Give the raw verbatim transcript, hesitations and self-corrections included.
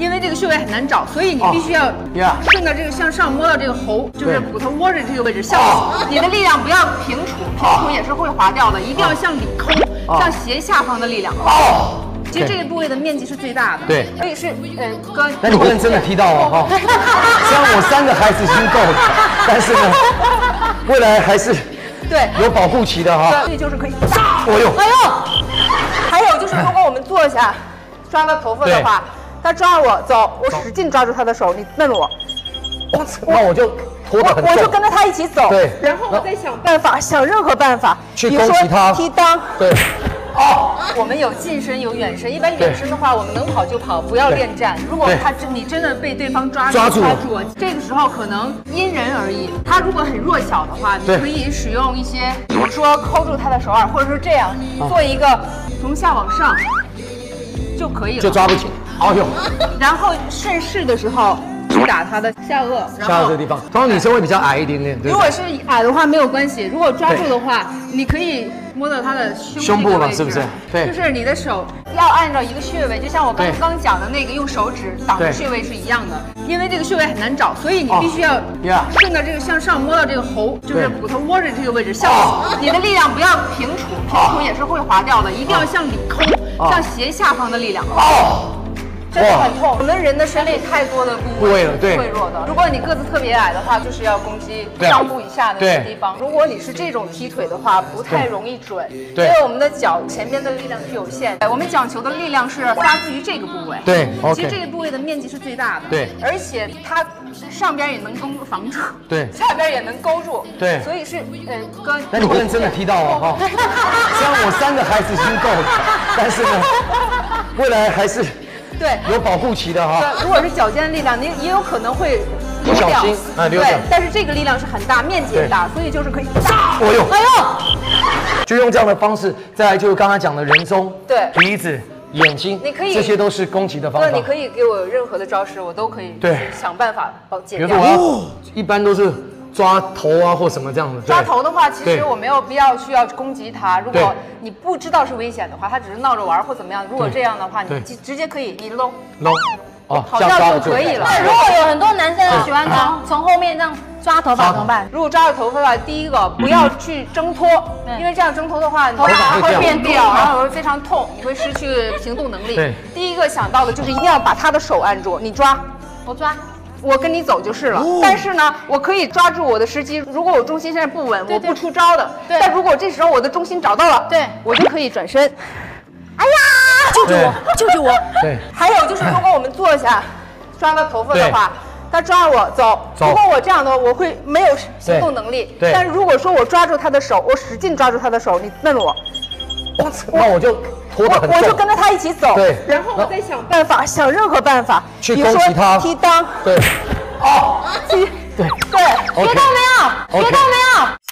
因为这个穴位很难找，所以你必须要顺着这个向上摸到这个喉，就是骨头窝着这个位置，向你的力量不要平杵，平杵也是会滑掉的，一定要向里抠，向斜下方的力量。哦。 其实这个部位的面积是最大的，对，所以是呃哥， 那你不能真的踢到哦哈。虽然我三个孩子已经够了，但是呢，未来还是对有保护期的哈。 所以就是可以。 哦呦， 哎呦，还有就是如果我们坐下，抓到头发的话，他抓我走，我使劲抓住他的手，你摁我， 那我就拖得很重， 我就跟着他一起走， 对， 然后我再想办法，想任何办法去攻击他， 踢裆， 对。 哦，我们有近身有远身，一般远身的话，我们能跑就跑，不要恋战。如果他真你真的被对方抓住，抓住，这个时候可能因人而异。他如果很弱小的话，你可以使用一些，比如说抠住他的手腕，或者是这样做一个从下往上就可以了， 就抓不紧。哎呦， 然后顺势的时候。 去打他的下颚， 下颚这个地方。通常女生会比较矮一点点，对。 如果是矮的话没有关系，如果抓住的话，你可以摸到他的胸胸部嘛，是不是？对。 就是你的手要按照一个穴位，就像我刚刚讲的那个用手指挡的穴位是一样的。因为这个穴位很难找，所以你必须要顺着这个向上摸到这个喉，就是骨头窝着这个位置，向你的力量不要平杵，平杵也是会滑掉的，一定要向里抠，向斜下方的力量。哦。 真的很痛，我们人的身体太多的部位是脆弱的。如果你个子特别矮的话，就是要攻击上部以下的这个地方。如果你是这种踢腿的话，不太容易准，因为我们的脚前边的力量是有限。我们讲球的力量是发自于这个部位。 对， 其实这个部位的面积是最大的。 对， 而且它上边也能攻防住， 对， 下边也能勾住， 对， 所以是呃哥。 那你不能真的踢到哦哈。虽然我三个孩子已经够了，但是呢，未来还是。 对，有保护期的哈。 如果是脚尖的力量，你也有可能会不小心啊溜掉。对， 但是这个力量是很大，面积也大，所以就是可以。 哎呦，哎呦，就用这样的方式，再来就是刚才讲的人中、 对鼻子、眼睛，你可以，这些都是攻击的方法。 对，你可以给我任何的招式，我都可以对想办法帮解掉。 比如说我要，一般都是。 抓头啊，或什么这样的。 抓头的话，其实我没有必要需要攻击他。如果你不知道是危险的话，他只是闹着玩或怎么样。如果这样的话，你直直接可以你搂搂，哦， 跑掉就可以了。 如果有很多男生喜欢从从后面这样抓头发怎么办？ 如果抓着头发的话，第一个不要去挣脱，因为这样挣脱的话，头发会变掉，然后会非常痛，你会失去行动能力。第一个想到的就是一定要把他的手按住，你抓， 我抓。 我跟你走就是了，哦、但是呢，我可以抓住我的时机。如果我重心现在不稳，我不出招的。对。但如果这时候我的重心找到了，对，我就可以转身。哎呀，救救我！救救我！对。还有就是，如果我们坐下，抓到头发的话，他抓我走。走。如果我这样的话，我会没有行动能力。对。但是如果说我抓住他的手，我使劲抓住他的手，你摁我， 那我就。 拖得很重， 我就跟着他一起走， 对， 然后我再想办法，想任何办法去攻击他， 踢裆， 对，哦， 踢，对对，学到没有？学到没有？